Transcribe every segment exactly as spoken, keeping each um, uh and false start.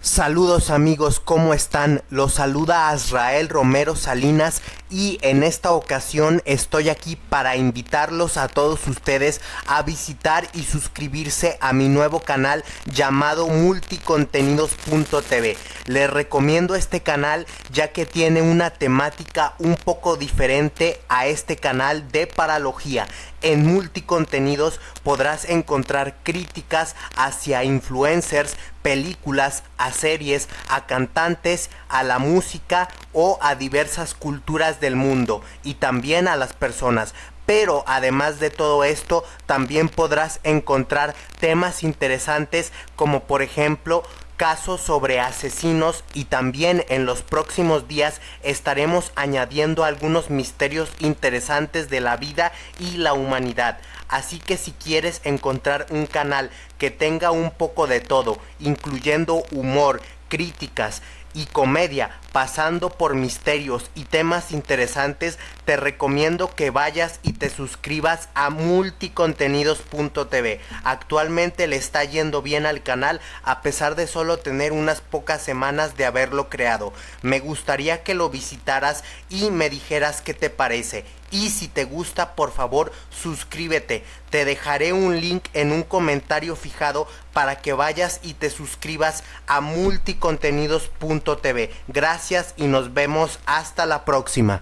Saludos amigos, ¿cómo están? Los saluda Azrael Romero Salinas y en esta ocasión estoy aquí para invitarlos a todos ustedes a visitar y suscribirse a mi nuevo canal llamado multicontenidos punto t v. Les recomiendo este canal ya que tiene una temática un poco diferente a este canal de paralogía. En Multicontenidos podrás encontrar críticas hacia influencers, películas, a series, a cantantes, a la música o a diversas culturas del mundo y también a las personas. Pero además de todo esto, también podrás encontrar temas interesantes como por ejemplo casos sobre asesinos, y también en los próximos días estaremos añadiendo algunos misterios interesantes de la vida y la humanidad. Así que si quieres encontrar un canal que tenga un poco de todo, incluyendo humor, críticas y comedia, pasando por misterios y temas interesantes, te recomiendo que vayas y te suscribas a multicontenidos punto t v. Actualmente le está yendo bien al canal a pesar de solo tener unas pocas semanas de haberlo creado. Me gustaría que lo visitaras y me dijeras qué te parece. Y si te gusta, por favor, suscríbete. Te dejaré un link en un comentario fijado para que vayas y te suscribas a multicontenidos punto t v. Gracias y nos vemos hasta la próxima.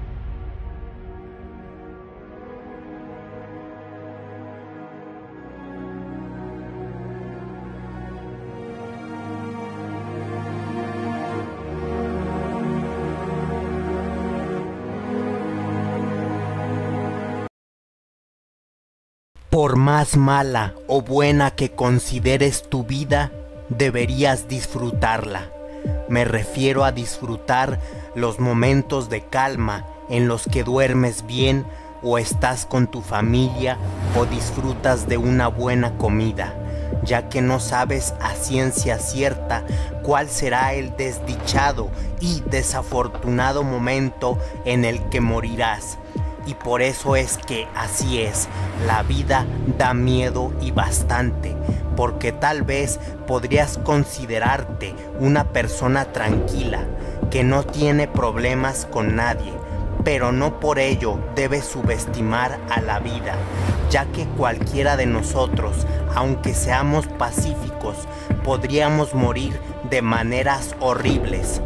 Por más mala o buena que consideres tu vida, deberías disfrutarla. Me refiero a disfrutar los momentos de calma en los que duermes bien o estás con tu familia o disfrutas de una buena comida, ya que no sabes a ciencia cierta cuál será el desdichado y desafortunado momento en el que morirás. Y por eso es que así es, la vida da miedo y bastante, porque tal vez podrías considerarte una persona tranquila, que no tiene problemas con nadie, pero no por ello debes subestimar a la vida, ya que cualquiera de nosotros, aunque seamos pacíficos, podríamos morir de maneras horribles.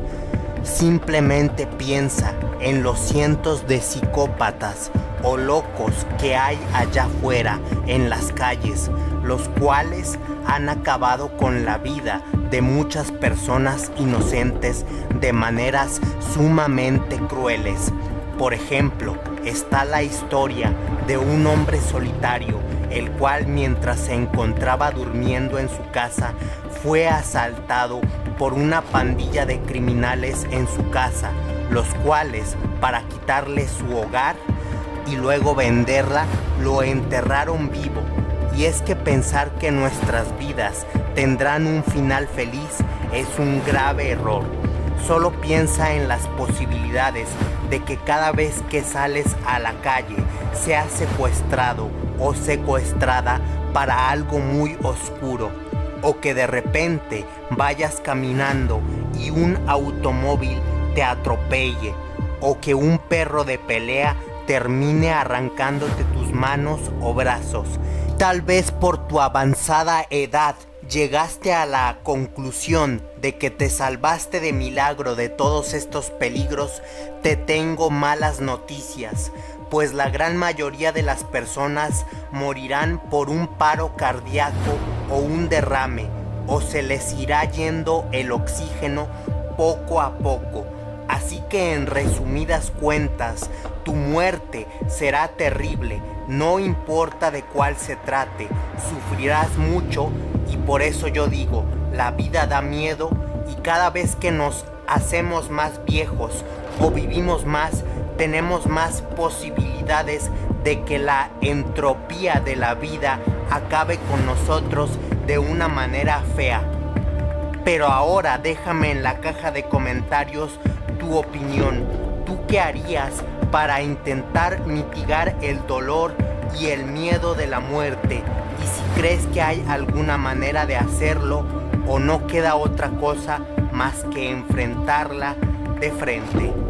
Simplemente piensa en los cientos de psicópatas o locos que hay allá afuera en las calles, los cuales han acabado con la vida de muchas personas inocentes de maneras sumamente crueles. Por ejemplo, está la historia de un hombre solitario, el cual mientras se encontraba durmiendo en su casa, fue asaltado por una pandilla de criminales en su casa, los cuales, para quitarle su hogar y luego venderla, lo enterraron vivo. Y es que pensar que nuestras vidas tendrán un final feliz es un grave error. Solo piensa en las posibilidades de que cada vez que sales a la calle seas secuestrado o secuestrada para algo muy oscuro, o que de repente vayas caminando y un automóvil te atropelle, o que un perro de pelea termine arrancándote tus manos o brazos. Tal vez por tu avanzada edad llegaste a la conclusión de que te salvaste de milagro de todos estos peligros. Te tengo malas noticias, pues la gran mayoría de las personas morirán por un paro cardíaco o un derrame, o se les irá yendo el oxígeno poco a poco. Así que en resumidas cuentas, tu muerte será terrible, no importa de cuál se trate, sufrirás mucho. Y por eso yo digo, la vida da miedo, y cada vez que nos hacemos más viejos o vivimos más, tenemos más posibilidades de que la entropía de la vida acabe con nosotros de una manera fea. Pero ahora déjame en la caja de comentarios tu opinión. ¿Tú qué harías para intentar mitigar el dolor y el miedo de la muerte? Y si crees que hay alguna manera de hacerlo, o no queda otra cosa más que enfrentarla de frente.